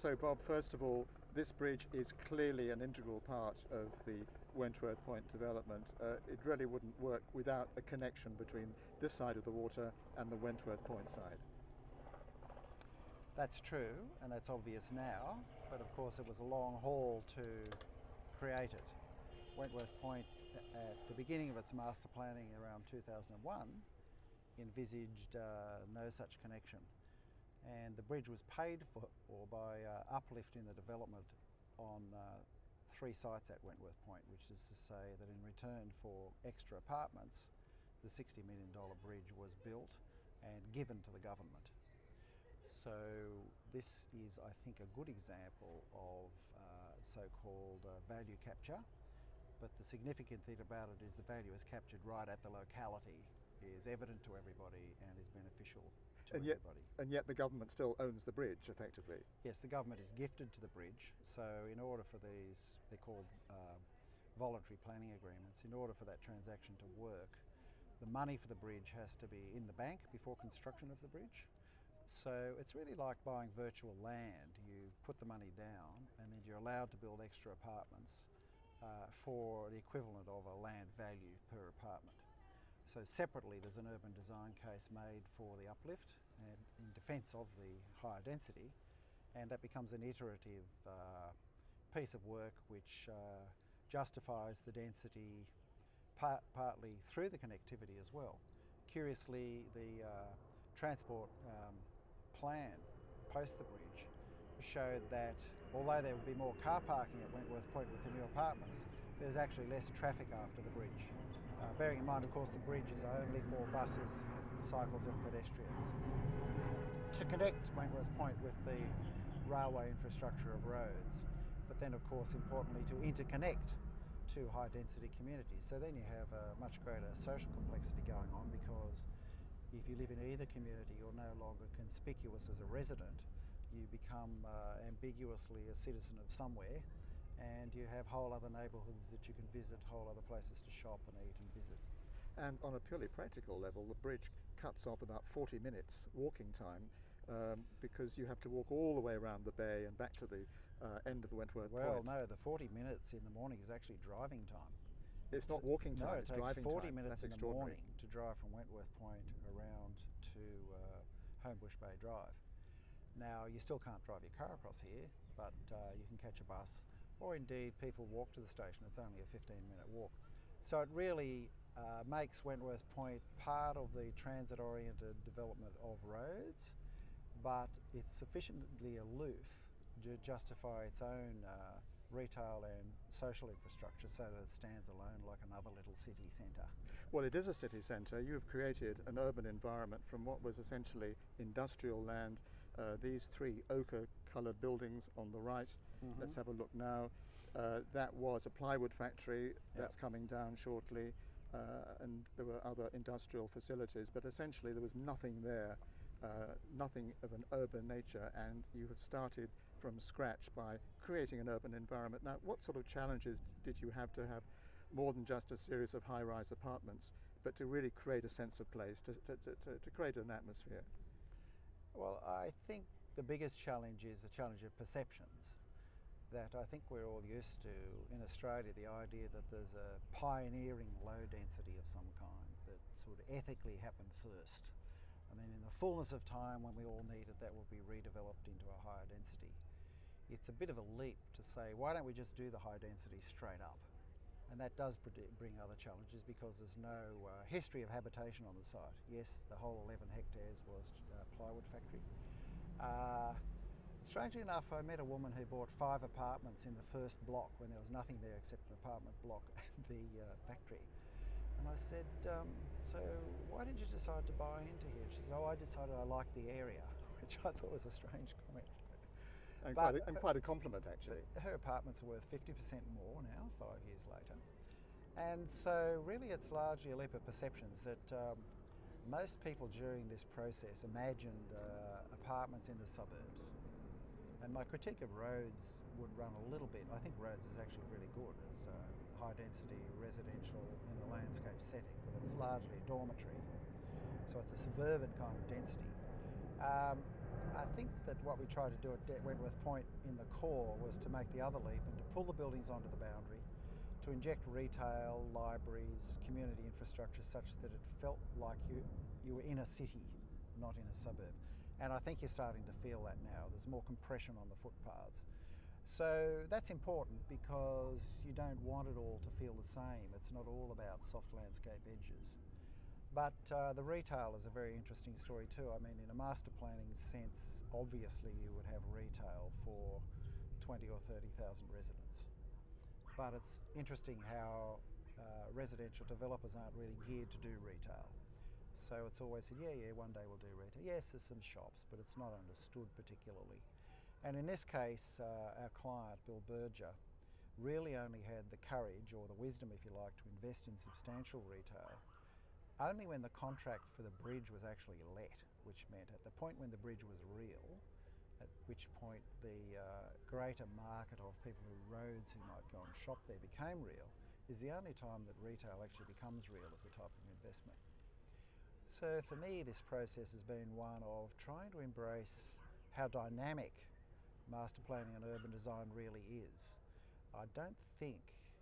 So Bob, first of all, this bridge is clearly an integral part of the Wentworth Point development. It really wouldn't work without a connection between this side of the water and the Wentworth Point side. That's true, and that's obvious now, but of course it was a long haul to create it. Wentworth Point, at the beginning of its master planning around 2001, envisaged no such connection. And the bridge was paid for by uplift in the development on 3 sites at Wentworth Point, which is to say that in return for extra apartments, the $60 million bridge was built and given to the government. So this is, I think, a good example of so-called value capture, but the significant thing about it is the value is captured right at the locality, is evident to everybody and is beneficial to everybody. And yet the government still owns the bridge, effectively. Yes, the government is gifted to the bridge, so in order for these, they're called voluntary planning agreements, in order for that transaction to work, the money for the bridge has to be in the bank before construction of the bridge. So it's really like buying virtual land. You put the money down and then you're allowed to build extra apartments for the equivalent of a land value per apartment. So separately there's an urban design case made for the uplift and in defence of the higher density, and that becomes an iterative piece of work which justifies the density partly through the connectivity as well. Curiously, the transport plan post the bridge showed that although there would be more car parking at Wentworth Point with the new apartments, there's actually less traffic after the bridge. Bearing in mind, of course, the bridge is only for buses, cycles and pedestrians. To connect Wentworth Point with the railway infrastructure of roads, but then of course importantly to interconnect to high density communities. So then you have a much greater social complexity going on, because if you live in either community, you're no longer conspicuous as a resident. You become ambiguously a citizen of somewhere, and you have whole other neighbourhoods that you can visit, whole other places to shop and eat and visit. And on a purely practical level, the bridge cuts off about 40 minutes walking time because you have to walk all the way around the bay and back to the end of the Wentworth Point. Well, no, the 40 minutes in the morning is actually driving time. It's not walking time, it's driving time. No, it takes 40 minutes in the morning to drive from Wentworth Point around to Homebush Bay Drive. Now, you still can't drive your car across here, but you can catch a bus, or indeed people walk to the station. It's only a 15-minute walk. So it really makes Wentworth Point part of the transit-oriented development of roads, but it's sufficiently aloof to justify its own retail and social infrastructure so that it stands alone like another little city centre. Well, it is a city centre. You have created an urban environment from what was essentially industrial land. These 3 ochre-coloured buildings on the right, let's have a look now. That was a plywood factory. That's coming down shortly, and there were other industrial facilities, but essentially there was nothing there. Nothing of an urban nature, and you have started from scratch by creating an urban environment. Now, what sort of challenges did you have to have more than just a series of high-rise apartments, but to really create a sense of place, to create an atmosphere? Well, I think the biggest challenge is the challenge of perceptions, that I think we're all used to in Australia, the idea that there's a pioneering low density of some kind that sort of ethically happened first. And then in the fullness of time, when we all need it, that will be redeveloped into a higher density. It's a bit of a leap to say, why don't we just do the high density straight up? And that does bring other challenges because there's no history of habitation on the site. Yes, the whole 11 hectares was a plywood factory. Strangely enough, I met a woman who bought 5 apartments in the first block when there was nothing there except an apartment block and the factory. And I said, so why did you decide to buy into here? She said, oh, I decided I liked the area, which I thought was a strange comment. And quite a compliment, actually. Her apartments are worth 50% more now, 5 years later. And so really it's largely a leap of perceptions that most people during this process imagined apartments in the suburbs. And my critique of Rhodes would run a little bit. I think Rhodes is actually really good as high density residential in a landscape setting, but it's largely a dormitory. So it's a suburban kind of density. I think that what we tried to do at Wentworth Point in the core was to make the other leap and to pull the buildings onto the boundary, to inject retail, libraries, community infrastructure such that it felt like you were in a city, not in a suburb. And I think you're starting to feel that now. There's more compression on the footpaths. So that's important because you don't want it all to feel the same. It's not all about soft landscape edges. But the retail is a very interesting story too. I mean, in a master planning sense, obviously you would have retail for 20 or 30,000 residents. But it's interesting how residential developers aren't really geared to do retail. So it's always said, yeah, one day we'll do retail. Yes, there's some shops, but it's not understood particularly. And in this case, our client, Bill Berger, really only had the courage or the wisdom, if you like, to invest in substantial retail only when the contract for the bridge was actually let, which meant at the point when the bridge was real, at which point the greater market of people who roads who might go and shop there became real, is the only time that retail actually becomes real as a type of investment. So for me, this process has been one of trying to embrace how dynamic master planning and urban design really is. I don't think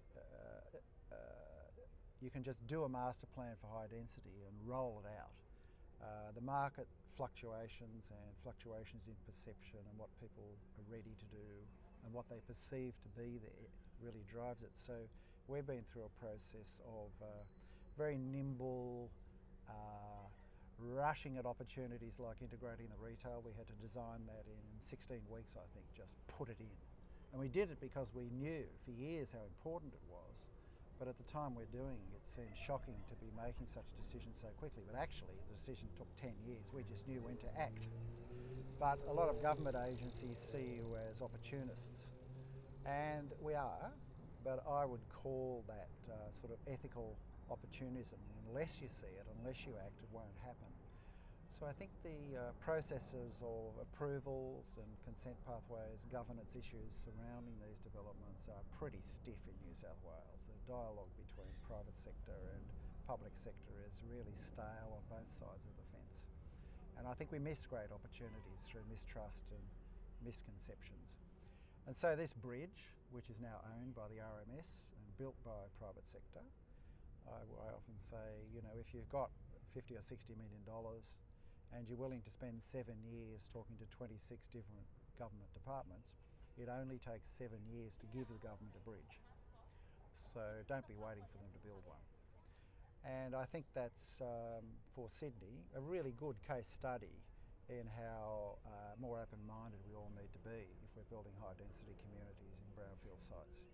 you can just do a master plan for high density and roll it out. The market fluctuations and fluctuations in perception and what people are ready to do and what they perceive to be there really drives it. So we've been through a process of very nimble, rushing at opportunities like integrating the retail. We had to design that in 16 weeks, I think, just put it in. And we did it because we knew for years how important it was. But at the time we're doing it seemed shocking to be making such decisions so quickly. But actually the decision took 10 years. We just knew when to act. But a lot of government agencies see you as opportunists. And we are, but I would call that sort of ethical opportunism. Unless you see it, unless you act, it won't happen. So I think the processes of approvals and consent pathways, governance issues surrounding these developments are pretty stiff in New South Wales. The dialogue between private sector and public sector is really stale on both sides of the fence. And I think we miss great opportunities through mistrust and misconceptions. And so this bridge, which is now owned by the RMS and built by private sector, I often say, you know, if you've got $50 or $60 million and you're willing to spend 7 years talking to 26 different government departments, it only takes 7 years to give the government a bridge. So don't be waiting for them to build one. And I think that's, for Sydney, a really good case study in how more open-minded we all need to be if we're building high-density communities in brownfield sites.